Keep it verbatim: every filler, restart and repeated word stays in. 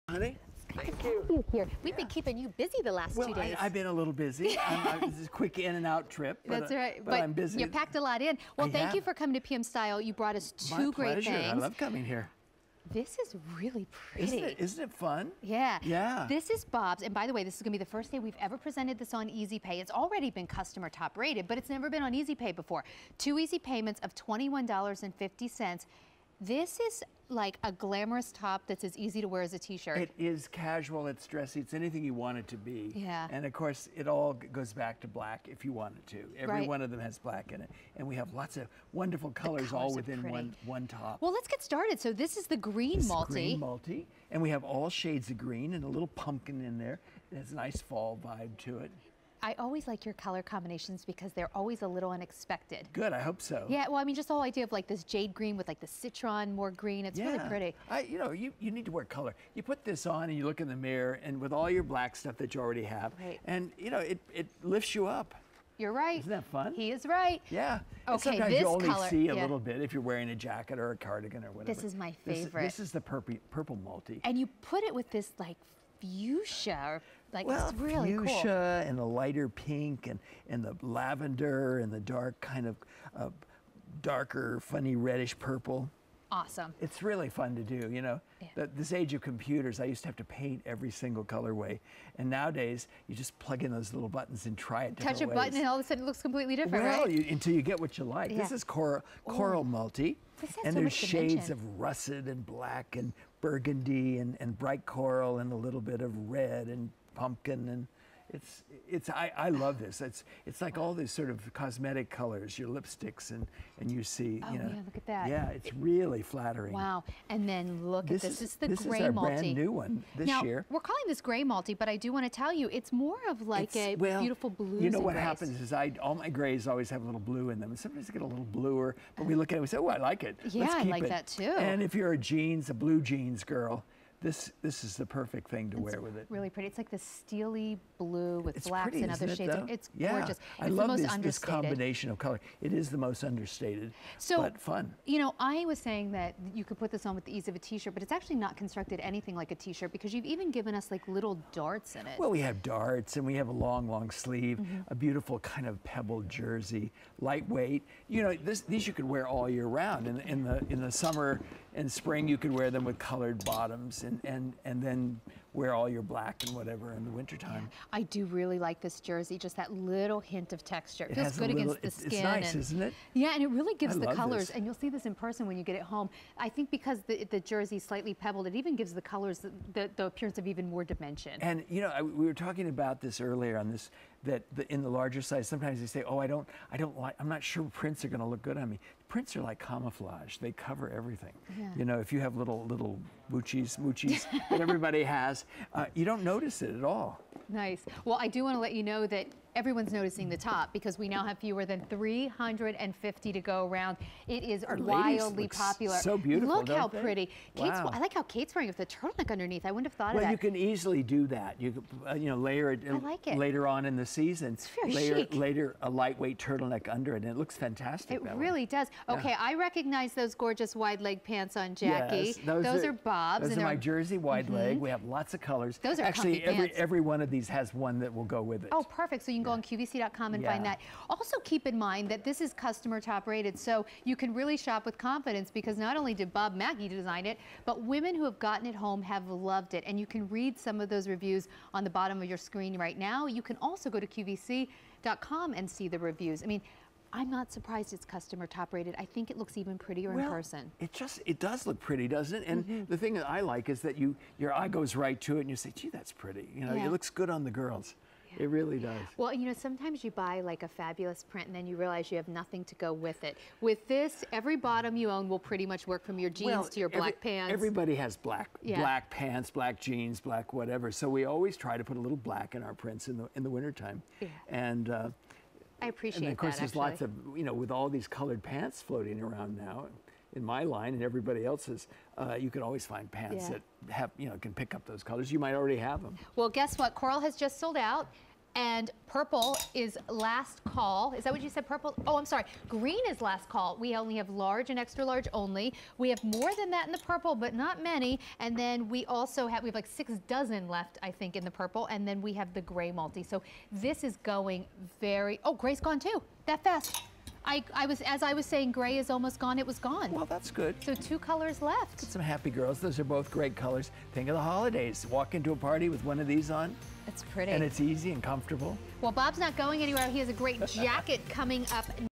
Honey, thank you. you here. We've yeah. been keeping you busy the last well, two days. I, I've been a little busy. I'm, I'm, this is a quick in and out trip. But, That's right. Uh, but, but I'm busy. You packed a lot in. Well, I thank have. you for coming to P M Style. You brought us two My great pleasure. things. I love coming here. This is really pretty. Isn't it, isn't it fun? Yeah. Yeah. This is Bob's, and by the way, this is going to be the first day we've ever presented this on Easy Pay. It's already been customer top rated, but it's never been on Easy Pay before. Two easy payments of twenty-one dollars and fifty cents. This is like a glamorous top that's as easy to wear as a t-shirt. It is casual, it's dressy, it's anything you want it to be. Yeah. And of course, it all goes back to black if you want it to. Every right. one of them has black in it. And we have lots of wonderful colors, colors all within one, one top. Well, let's get started. So this is the green this multi. Green multi. And we have all shades of green and a little pumpkin in there. It has a nice fall vibe to it. I always like your color combinations because they're always a little unexpected. Good, I hope so. Yeah, well, I mean, just the whole idea of like this jade green with like the citron, more green, it's yeah. really pretty. I, you know, you, you need to wear color. You put this on and you look in the mirror and with all your black stuff that you already have, right. and you know, it, it lifts you up. You're right. Isn't that fun? He is right. Yeah. Okay, and sometimes this you only color, see a yeah. little bit if you're wearing a jacket or a cardigan or whatever. This is my This favorite. is, this is the purple, purple multi. And you put it with this like fuchsia, or like well, it's really fuchsia cool. and a lighter pink and, and the lavender and the dark kind of uh, darker, funny reddish purple. Awesome. It's really fun to do, you know. Yeah. The, this age of computers, I used to have to paint every single colorway. And nowadays, you just plug in those little buttons and try it different Touch a ways. button and all of a sudden it looks completely different, well, right? You, until you get what you like. Yeah. This is coral, coral multi. This has and so there's much shades dimension. of russet and black and burgundy and, and bright coral and a little bit of red and pumpkin, and it's it's I, I love this. It's it's like all these sort of cosmetic colors, your lipsticks, and and you see Oh you know, yeah, look at that. yeah, it's really flattering. Wow. And then look This at this. is, This is the this gray is our multi. brand new one this now, year. We're calling this gray multi, but I do want to tell you it's more of like It's, a well, beautiful blues. You know and what grays. happens is I all my grays always have a little blue in them, and sometimes they get a little bluer. But we look at it and we say, "Oh, I like it. Yeah, Let's I keep like it." that too. And if you're a jeans, a blue jeans girl, this this is the perfect thing to It's wear with it. really pretty. It's like this steely blue with It's blacks pretty, and other isn't it, shades. though? Of, it's yeah. gorgeous. I it's love the most this, this understated. combination of color. It is the most understated, so, but fun. You know, I was saying that you could put this on with the ease of a t-shirt, but it's actually not constructed anything like a t-shirt because you've even given us like little darts in it. Well, we have darts and we have a long, long sleeve, Mm-hmm. a beautiful kind of pebbled jersey, lightweight. You know, this, these you could wear all year round. In, in the in the summer and spring, you could wear them with colored bottoms, and and and then wear all your black and whatever in the wintertime. Yeah, I do really like this jersey, just that little hint of texture. It, It feels has a good little- against the it's- skin. It's nice, and, isn't it? Yeah, and it really gives I the love colors, this. and you'll see this in person when you get it home. I think because the, the jersey's slightly pebbled, it even gives the colors the, the, the appearance of even more dimension. And you know, I, we were talking about this earlier on this, that the, in the larger size, sometimes they say, "Oh, I don't, I don't like, I'm not sure prints are going to look good on me." Prints are like camouflage; they cover everything. Yeah. You know, if you have little little moochies, moochies that everybody has, uh, you don't notice it at all. Nice. Well, I do want to let you know that everyone's noticing the top because we now have fewer than three hundred fifty to go around. It is Our ladies wildly look popular. so beautiful, Look don't how they? pretty. Kate's, Wow. I like how Kate's wearing it with the turtleneck underneath. I wouldn't have thought Well, of that. you can easily do that. You could, uh, you know, layer it, I like it. later on in the season. It's very layer, chic. later a lightweight turtleneck under it, and it looks fantastic. It that way. really does. Okay, I recognize those gorgeous wide leg pants on Jackie. Yes, those, those are, Bob's. Those and are my they're- jersey wide leg. We have lots of colors. Those are Actually comfy every pants. every one of these has one that will go with it. Oh, perfect. So you can go on Q V C dot com and find Yeah. that. Also keep in mind that this is customer top rated, so you can really shop with confidence because not only did Bob Mackie design it, but women who have gotten it home have loved it. And you can read some of those reviews on the bottom of your screen right now. You can also go to Q V C dot com and see the reviews. I mean, I'm not surprised it's customer top rated. I think it looks even prettier well, in person. It just, it does look pretty, doesn't it? And Mm-hmm. the thing that I like is that you, your eye goes right to it and you say, gee, that's pretty. You know, Yeah. it looks good on the girls. It really does. Well, you know, sometimes you buy like a fabulous print and then you realize you have nothing to go with it. With this, every bottom you own will pretty much work from your jeans Well, to your every- black pants. Everybody has black, Yeah. black pants, black jeans, black whatever. So we always try to put a little black in our prints in the in the wintertime. Yeah. And uh, I appreciate and of course, that, there's actually. lots of, you know, with all these colored pants floating around now, in my line and everybody else's, uh, you can always find pants Yeah. that have, you know, can pick up those colors. You might already have them. Well, guess what? Coral has just sold out. And purple is last call. Is that what you said, purple? Oh, I'm sorry. Green is last call. We only have large and extra large only. We have more than that in the purple, but not many. And then we also have, we have like six dozen left, I think, in the purple. And then we have the gray multi. So this is going very, oh, gray's gone too, that fast. I, I was, as I was saying, gray is almost gone. It was gone. Well, that's good. So two colors left. Some happy girls. Those are both great colors. Think of the holidays. Walk into a party with one of these on. It's pretty. And it's easy and comfortable. Well, Bob's not going anywhere. He has a great jacket coming up